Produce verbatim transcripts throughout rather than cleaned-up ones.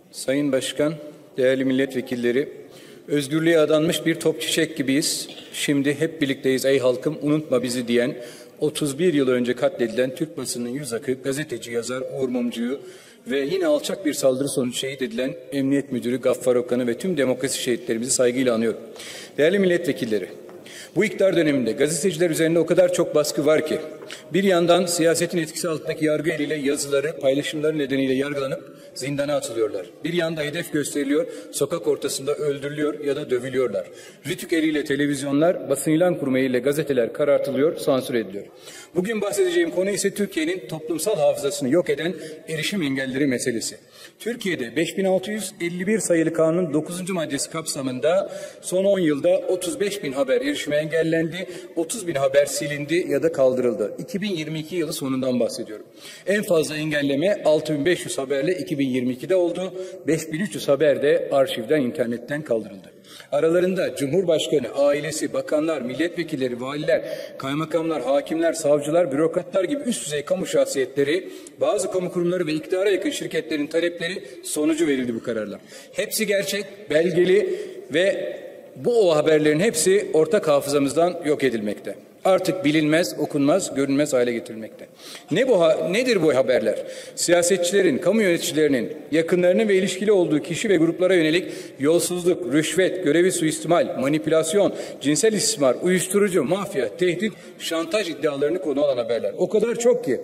Sayın Başkan, değerli milletvekilleri, özgürlüğe adanmış bir top çiçek gibiyiz. Şimdi hep birlikteyiz ey halkım unutma bizi diyen, otuz bir yıl önce katledilen Türk basının yüz akı, gazeteci, yazar Uğur Mumcu'yu ve yine alçak bir saldırı sonucu şehit edilen Emniyet Müdürü Gaffar Okan'ı ve tüm demokrasi şehitlerimizi saygıyla anıyorum. Değerli milletvekilleri, bu iktidar döneminde gazeteciler üzerinde o kadar çok baskı var ki, bir yandan siyasetin etkisi altındaki yargı eliyle yazıları, paylaşımları nedeniyle yargılanıp zindana atılıyorlar. Bir yanda hedef gösteriliyor, sokak ortasında öldürülüyor ya da dövülüyorlar. Rütük eliyle televizyonlar, basın ilan kurumu eliyle gazeteler karartılıyor, sansür ediliyor. Bugün bahsedeceğim konu ise Türkiye'nin toplumsal hafızasını yok eden erişim engelleri meselesi. Türkiye'de beş bin altı yüz elli bir sayılı kanunun dokuzuncu maddesi kapsamında son on yılda otuz beş bin haber erişime engellendi, otuz bin haber silindi ya da kaldırıldı. iki bin yirmi iki yılı sonundan bahsediyorum. En fazla engelleme altı bin beş yüz haberle iki bin yirmi ikide oldu, beş bin üç yüz haber de arşivden, internetten kaldırıldı. Aralarında Cumhurbaşkanı, ailesi, bakanlar, milletvekilleri, valiler, kaymakamlar, hakimler, savcılar, bürokratlar gibi üst düzey kamu şahsiyetleri, bazı kamu kurumları ve iktidara yakın şirketlerin talepleri sonucu verildi bu kararlar. Hepsi gerçek, belgeli ve bu o haberlerin hepsi ortak hafızamızdan yok edilmekte. Artık bilinmez, okunmaz, görünmez hale getirilmekte. Ne bu nedir bu haberler? Siyasetçilerin, kamu yöneticilerinin, yakınlarının ve ilişkili olduğu kişi ve gruplara yönelik yolsuzluk, rüşvet, görevi suistimal, manipülasyon, cinsel istismar, uyuşturucu, mafya, tehdit, şantaj iddialarını konu alan haberler. O kadar çok ki.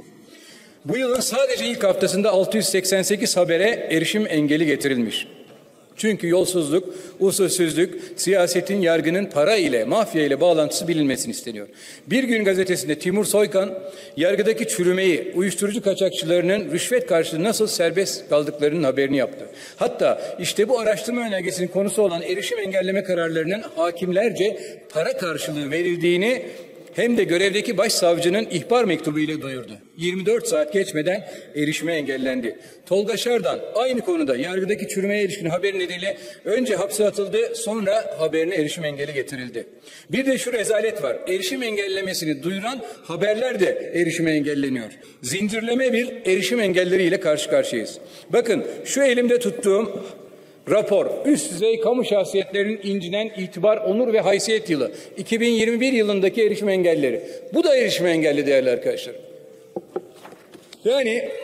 Bu yılın sadece ilk haftasında altı yüz seksen sekiz habere erişim engeli getirilmiş. Çünkü yolsuzluk, usulsüzlük, siyasetin, yargının para ile, mafya ile bağlantısı bilinmesini isteniyor. Bir Gün gazetesinde Timur Soykan, yargıdaki çürümeyi, uyuşturucu kaçakçılarının rüşvet karşılığı nasıl serbest kaldıklarının haberini yaptı. Hatta işte bu araştırma önergesinin konusu olan erişim engelleme kararlarının hakimlerce para karşılığı verildiğini hem de görevdeki başsavcının ihbar mektubu ile duyurdu. yirmi dört saat geçmeden erişime engellendi. Tolga Şardan aynı konuda yargıdaki çürümeye ilişkin haber nedeniyle önce hapse atıldı, sonra haberine erişim engeli getirildi. Bir de şu rezalet var. Erişim engellemesini duyuran haberler de erişime engelleniyor. Zincirleme bir erişim engelleriyle karşı karşıyayız. Bakın şu elimde tuttuğum rapor, üst düzey kamu şahsiyetlerinin incinen itibar, onur ve haysiyet yılı. iki bin yirmi bir yılındaki erişim engelleri. Bu da erişim engelli değerli arkadaşlar. Yani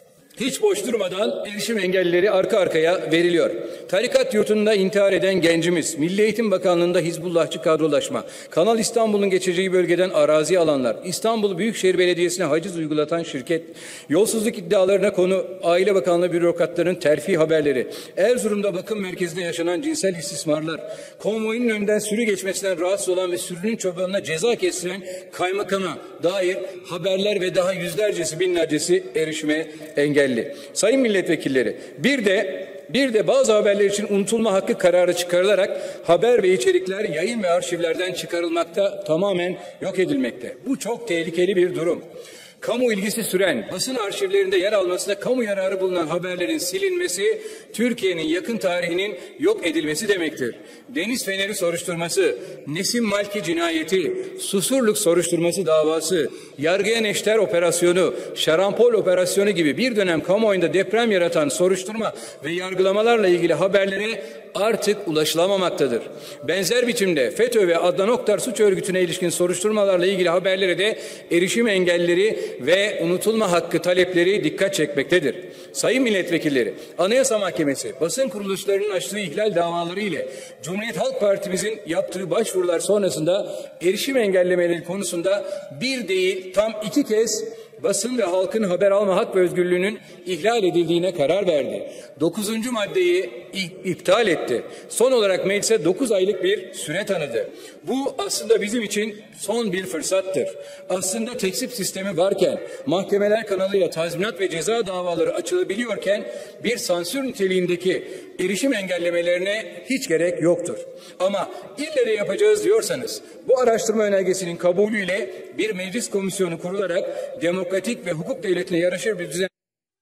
hiç boş durmadan erişim engellileri arka arkaya veriliyor. Tarikat yurtunda intihar eden gencimiz, Milli Eğitim Bakanlığı'nda Hizbullahçı kadrolaşma, Kanal İstanbul'un geçeceği bölgeden arazi alanlar, İstanbul Büyükşehir Belediyesi'ne haciz uygulatan şirket, yolsuzluk iddialarına konu Aile Bakanlığı bürokratlarının terfi haberleri, Erzurum'da bakım merkezinde yaşanan cinsel istismarlar, konvoyun önünden sürü geçmesinden rahatsız olan ve sürünün çobanına ceza kestiren kaymakama dair haberler ve daha yüzlercesi, binlercesi erişime engelli. Sayın milletvekilleri, bir de bir de bazı haberler için unutulma hakkı kararı çıkarılarak haber ve içerikler yayın ve arşivlerden çıkarılmakta, tamamen yok edilmekte. Bu çok tehlikeli bir durum. Kamu ilgisi süren, basın arşivlerinde yer almasında kamu yararı bulunan haberlerin silinmesi, Türkiye'nin yakın tarihinin yok edilmesi demektir. Deniz Feneri soruşturması, Nesim Malki cinayeti, Susurluk soruşturması davası, Yargıya Neşter operasyonu, Şarampol operasyonu gibi bir dönem kamuoyunda deprem yaratan soruşturma ve yargılamalarla ilgili haberlere artık ulaşılamamaktadır. Benzer biçimde FETÖ ve Adnan Oktar suç örgütüne ilişkin soruşturmalarla ilgili haberlere de erişim engelleri ve unutulma hakkı talepleri dikkat çekmektedir. Sayın milletvekilleri, Anayasa Mahkemesi basın kuruluşlarının açtığı ihlal davaları ile Cumhuriyet Halk Partimizin yaptığı başvurular sonrasında erişim engellemeleri konusunda bir değil tam iki kez basın ve halkın haber alma hak ve özgürlüğünün ihlal edildiğine karar verdi. Dokuzuncu maddeyi iptal etti. Son olarak meclise dokuz aylık bir süre tanıdı. Bu aslında bizim için son bir fırsattır. Aslında tekzip sistemi varken, mahkemeler kanalıyla tazminat ve ceza davaları açılabiliyorken bir sansür niteliğindeki erişim engellemelerine hiç gerek yoktur. Ama ille de yapacağız diyorsanız, bu araştırma önergesinin kabulüyle bir meclis komisyonu kurularak demokratik ve hukuk devletine yaraşır bir düzen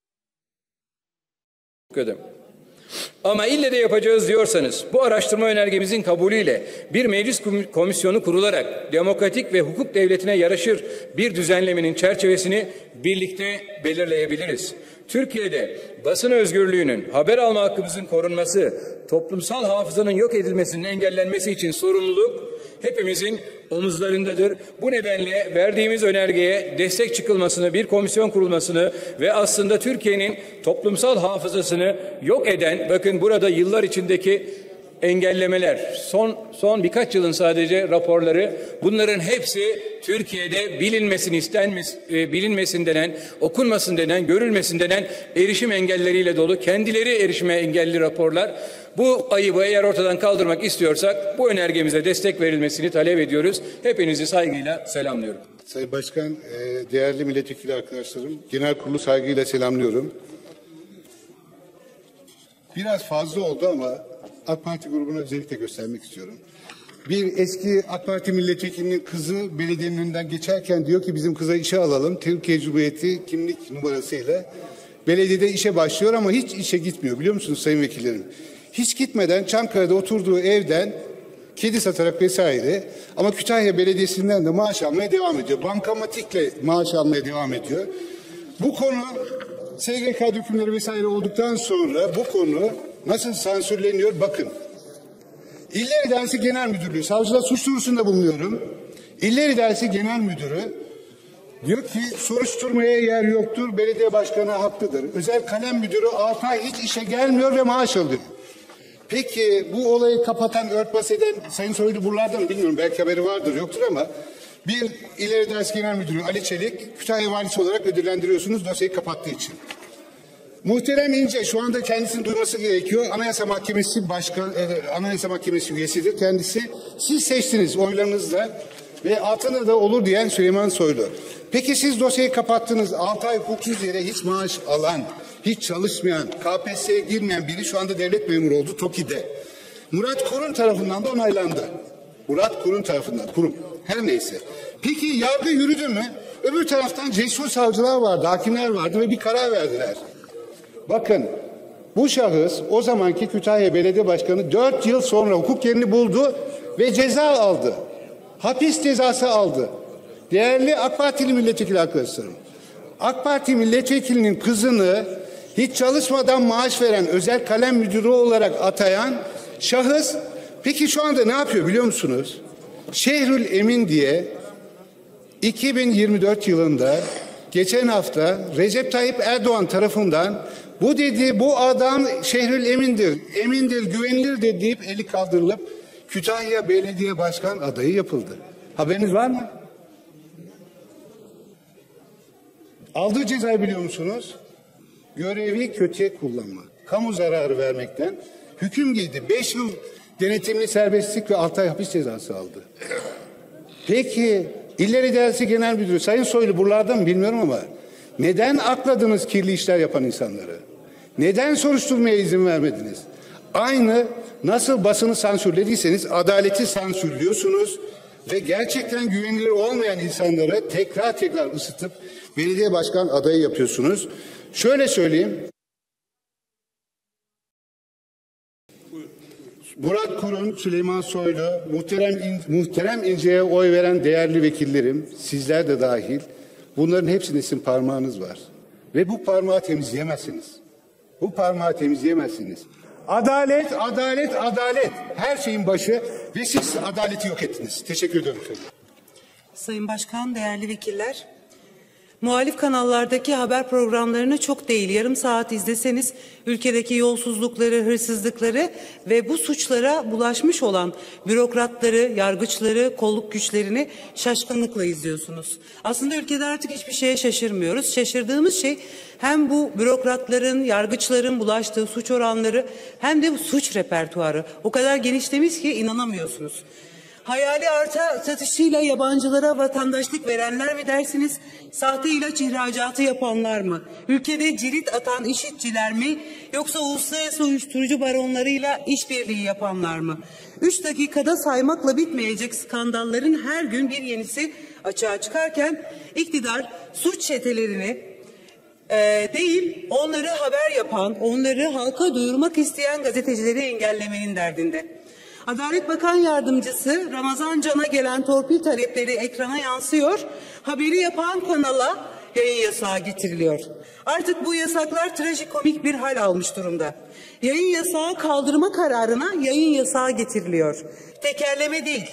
Ama ille de yapacağız diyorsanız, bu araştırma önergemizin kabulüyle bir meclis komisyonu kurularak demokratik ve hukuk devletine yaraşır bir düzenlemenin çerçevesini birlikte belirleyebiliriz. Türkiye'de basın özgürlüğünün, haber alma hakkımızın korunması, toplumsal hafızanın yok edilmesinin engellenmesi için sorumluluk hepimizin omuzlarındadır. Bu nedenle verdiğimiz önergeye destek çıkılmasını, bir komisyon kurulmasını ve aslında Türkiye'nin toplumsal hafızasını yok eden, bakın burada yıllar içindeki engellemeler, son son birkaç yılın sadece raporları, bunların hepsi Türkiye'de bilinmesini istenmesi, e, bilinmesin denen, okunmasın denen, görülmesin denen erişim engelleriyle dolu, kendileri erişime engelli raporlar. Bu ayıbı eğer ortadan kaldırmak istiyorsak bu önergemize destek verilmesini talep ediyoruz. Hepinizi saygıyla selamlıyorum. Sayın Başkan, değerli milletvekili arkadaşlarım, genel kurulu saygıyla selamlıyorum. Biraz fazla oldu ama AK Parti grubuna özellikle göstermek istiyorum. Bir eski AK Parti milletvekilinin kızı belediyenin önünden geçerken diyor ki bizim kıza işe alalım. Türkiye Cumhuriyeti kimlik numarasıyla belediyede işe başlıyor ama hiç işe gitmiyor, biliyor musunuz sayın vekillerim? Hiç gitmeden Çankaya'da oturduğu evden kedi satarak vesaire, ama Kütahya Belediyesi'nden de maaş almaya devam ediyor. Bankamatikle maaş almaya devam ediyor. Bu konu S G K dökümleri vesaire olduktan sonra bu konu nasıl sansürleniyor bakın. İller İdaresi Genel Müdürlüğü, savcılar suç duyurusunda bulunuyorum. İller İdaresi Genel Müdürü diyor ki soruşturmaya yer yoktur, belediye başkanı haklıdır. Özel kalem müdürü altı ay hiç işe gelmiyor ve maaş alıyor. Peki bu olayı kapatan, örtbas eden Sayın Soylu buralarda mı bilmiyorum, belki haberi vardır yoktur ama bir İleri İdaresi Genel Müdürü Ali Çelik Kütahya Valisi olarak ödüllendiriyorsunuz dosyayı kapattığı için. Muhterem İnce şu anda kendisini duyması gerekiyor. Anayasa Mahkemesi Başkan, e, Anayasa Mahkemesi üyesidir kendisi. Siz seçtiniz oylarınızla ve altında da olur diyen Süleyman Soylu. Peki siz dosyayı kapattınız. altı ay hukuksuz yere hiç maaş alan, hiç çalışmayan, K P S S'ye girmeyen biri şu anda devlet memuru oldu TOKİ'de. Murat Kurum tarafından da onaylandı. Murat Kurum tarafından, kurum. Her neyse. Peki yargı yürüdü mü? Öbür taraftan cesur savcılar vardı, hakimler vardı ve bir karar verdiler. Bakın bu şahıs o zamanki Kütahya Belediye Başkanı dört yıl sonra hukuk yerini buldu ve ceza aldı. Hapis cezası aldı. Değerli AK Partili milletvekili arkadaşlarım, AK Parti milletvekilinin kızını hiç çalışmadan maaş veren, özel kalem müdürü olarak atayan şahıs peki şu anda ne yapıyor biliyor musunuz? Şehrül Emin diye iki bin yirmi dört yılında geçen hafta Recep Tayyip Erdoğan tarafından bu dedi, bu adam Şehrül Emin'dir, emindir, güvenilirdir deyip eli kaldırılıp Kütahya Belediye Başkan adayı yapıldı. Haberiniz var mı? Aldığı cezayı biliyor musunuz? Görevi kötüye kullanma, kamu zararı vermekten hüküm giydi. Beş yıl denetimli serbestlik ve altı ay hapis cezası aldı. Peki İleri İdaresi Genel Müdürü Sayın Soylu buralarda mı bilmiyorum ama neden akladınız kirli işler yapan insanları? Neden soruşturmaya izin vermediniz? Aynı nasıl basını sansürlediyseniz adaleti sansürlüyorsunuz ve gerçekten güvenilir olmayan insanları tekrar tekrar ısıtıp belediye başkan adayı yapıyorsunuz. Şöyle söyleyeyim. Murat Kurum, Süleyman Soylu, muhterem, İn, muhterem İnce'ye oy veren değerli vekillerim, sizler de dahil, bunların hepsinin sizin parmağınız var. Ve bu parmağı temizleyemezsiniz. Bu parmağı temizleyemezsiniz. Adalet, adalet, adalet. Her şeyin başı ve siz adaleti yok ettiniz. Teşekkür ederim. Sayın Başkan, değerli vekiller. Muhalif kanallardaki haber programlarını çok değil, yarım saat izleseniz ülkedeki yolsuzlukları, hırsızlıkları ve bu suçlara bulaşmış olan bürokratları, yargıçları, kolluk güçlerini şaşkınlıkla izliyorsunuz. Aslında ülkede artık hiçbir şeye şaşırmıyoruz. Şaşırdığımız şey hem bu bürokratların, yargıçların bulaştığı suç oranları hem de bu suç repertuarı o kadar genişlemiş ki inanamıyorsunuz. Hayali arsa satışıyla yabancılara vatandaşlık verenler mi dersiniz? Sahte ilaç ihracatı yapanlar mı? Ülkede cirit atan işitçiler mi? Yoksa uluslararası uyuşturucu baronlarıyla işbirliği yapanlar mı? Üç dakikada saymakla bitmeyecek skandalların her gün bir yenisi açığa çıkarken iktidar suç çetelerini e, değil onları haber yapan, onları halka duyurmak isteyen gazetecileri engellemenin derdinde. Adalet Bakan Yardımcısı Ramazan Can'a gelen torpil talepleri ekrana yansıyor. Haberi yapan kanala yayın yasağı getiriliyor. Artık bu yasaklar trajikomik bir hal almış durumda. Yayın yasağı kaldırma kararına yayın yasağı getiriliyor. Tekerleme değil,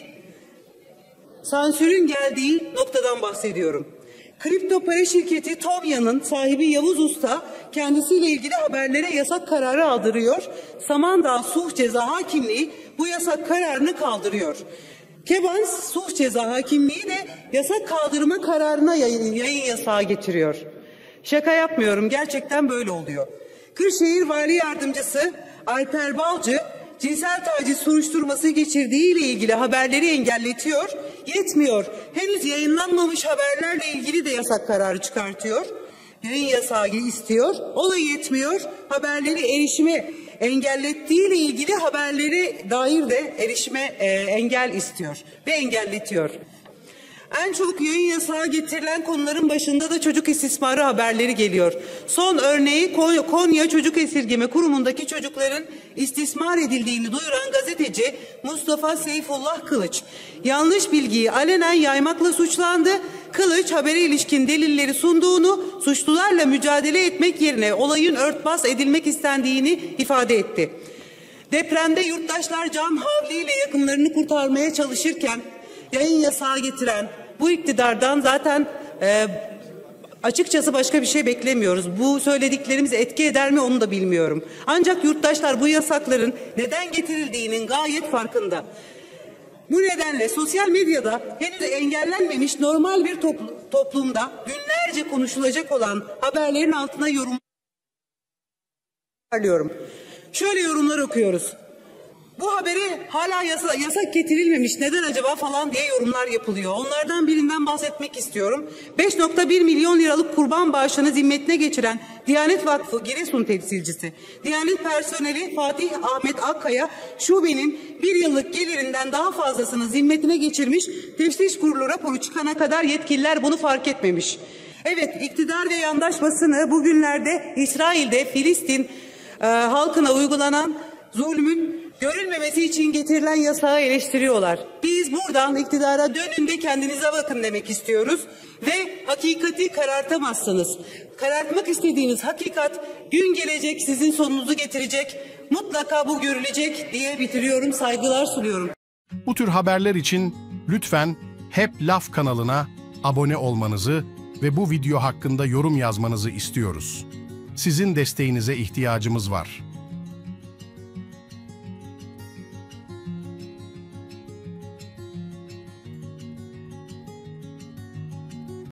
sansürün geldiği noktadan bahsediyorum. Kripto para şirketi Tomya'nın sahibi Yavuz Usta kendisiyle ilgili haberlere yasak kararı aldırıyor. Samandağ Sulh Ceza Hakimliği bu yasak kararını kaldırıyor. Kebans Sulh Ceza Hakimliği de yasak kaldırma kararına yayın, yayın yasağı getiriyor. Şaka yapmıyorum, gerçekten böyle oluyor. Kırşehir Vali Yardımcısı Alper Balcı cinsel taciz soruşturması geçirdiği ile ilgili haberleri engelletiyor, yetmiyor. Henüz yayınlanmamış haberlerle ilgili de yasak kararı çıkartıyor. Yayın yasağı istiyor, o da yetmiyor. Haberleri erişime engellettiği ile ilgili haberleri dair de erişime e, engel istiyor ve engelletiyor. En çok yayın yasağı getirilen konuların başında da çocuk istismarı haberleri geliyor. Son örneği Konya Çocuk Esirgeme Kurumu'ndaki çocukların istismar edildiğini duyuran gazeteci Mustafa Seyfullah Kılıç. Yanlış bilgiyi alenen yaymakla suçlandı. Kılıç habere ilişkin delilleri sunduğunu, suçlularla mücadele etmek yerine olayın örtbas edilmek istendiğini ifade etti. Depremde yurttaşlar can havliyle yakınlarını kurtarmaya çalışırken yayın yasağı getiren bu iktidardan zaten e, açıkçası başka bir şey beklemiyoruz. Bu söylediklerimiz etki eder mi onu da bilmiyorum. Ancak yurttaşlar bu yasakların neden getirildiğinin gayet farkında. Bu nedenle sosyal medyada henüz engellenmemiş normal bir toplu, toplumda günlerce konuşulacak olan haberlerin altına yorum alıyorum. Şöyle yorumlar okuyoruz. Bu habere hala yasa, yasak getirilmemiş, neden acaba falan diye yorumlar yapılıyor. Onlardan birinden bahsetmek istiyorum. beş nokta bir milyon liralık kurban bağışını zimmetine geçiren Diyanet Vakfı Giresun temsilcisi, Diyanet personeli Fatih Ahmet Akkaya, şubenin bir yıllık gelirinden daha fazlasını zimmetine geçirmiş, teftiş kurulu raporu çıkana kadar yetkililer bunu fark etmemiş. Evet, iktidar ve yandaş basını bugünlerde İsrail'de Filistin e, halkına uygulanan zulmün görülmemesi için getirilen yasağı eleştiriyorlar. Biz buradan iktidara dönün de kendinize bakın demek istiyoruz ve hakikati karartamazsınız. Karartmak istediğiniz hakikat gün gelecek sizin sonunuzu getirecek. Mutlaka bu görülecek diye bitiriyorum. Saygılar sunuyorum. Bu tür haberler için lütfen Hep Laf kanalına abone olmanızı ve bu video hakkında yorum yazmanızı istiyoruz. Sizin desteğinize ihtiyacımız var.